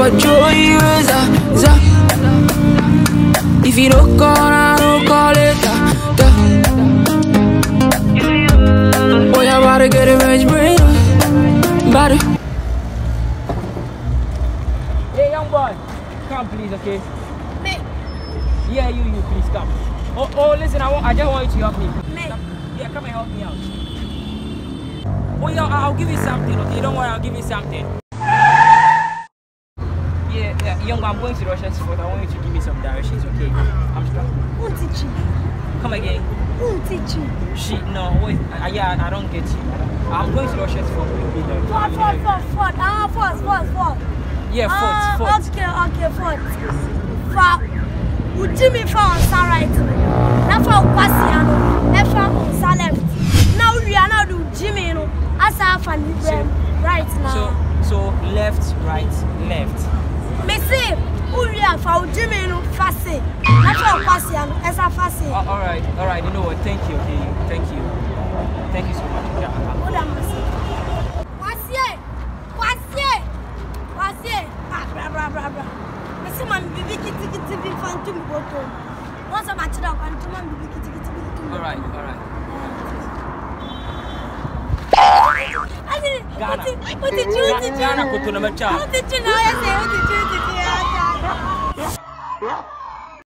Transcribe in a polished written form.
Kojo, if you don't call, I don't call it. Boy, I'm about to get a rich brain. Body. Hey, young boy, come please, okay? Me? Yeah, you, please come. Oh, listen, I just want you to help me. Me? Yeah, come and help me out. Oh, yeah, I'll give you something, okay? Don't worry, I'll give you something. Yeah, young boy, I'm going to the ushers first. I want you to give me some directions, okay? I'm strong. Who teach you? Come again. Who teach you? No, wait, yeah, I don't get you. I'm going to the ushers first. Fort. Yeah, Fort. Okay, Fort. Would you me found right? Now for Quasiano, left left. Now we are now do Jimmy, as I find right now. So left, right, left. Me say, who we are for Jimmy, Fassi. That's for Quasiano, as a Fassi. Alright, you know what? Thank you, okay? Thank you so much. Yeah, what am I saying? Quasier. Bra. See my baby kitty be fun to me bottom. Once I'm at the dog and to my baby kitty. Alright. What did you? What did you know? What did you?